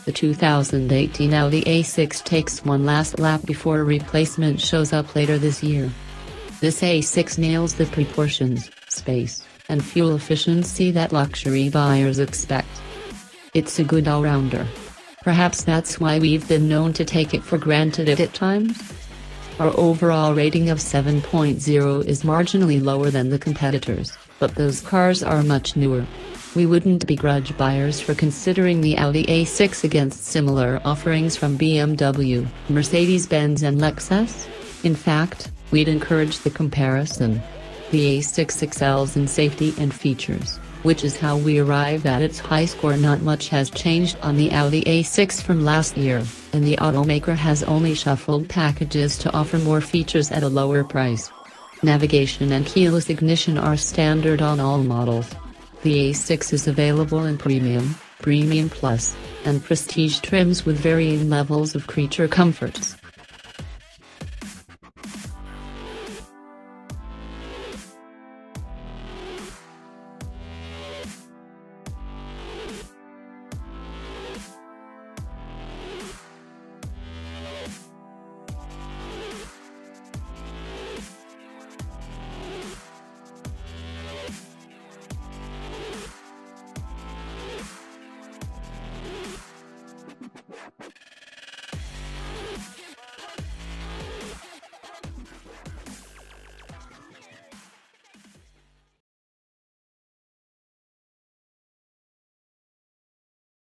The 2018 Audi A6 takes one last lap before a replacement shows up later this year. This A6 nails the proportions, space, and fuel efficiency that luxury buyers expect. It's a good all-rounder. Perhaps that's why we've been known to take it for granted at times. Our overall rating of 7.0 is marginally lower than the competitors, but those cars are much newer. We wouldn't begrudge buyers for considering the Audi A6 against similar offerings from BMW, Mercedes-Benz and Lexus. In fact, we'd encourage the comparison. The A6 excels in safety and features, which is how we arrive at its high score. Not much has changed on the Audi A6 from last year, and the automaker has only shuffled packages to offer more features at a lower price. Navigation and keyless ignition are standard on all models. The A6 is available in Premium, Premium Plus, and Prestige trims with varying levels of creature comforts.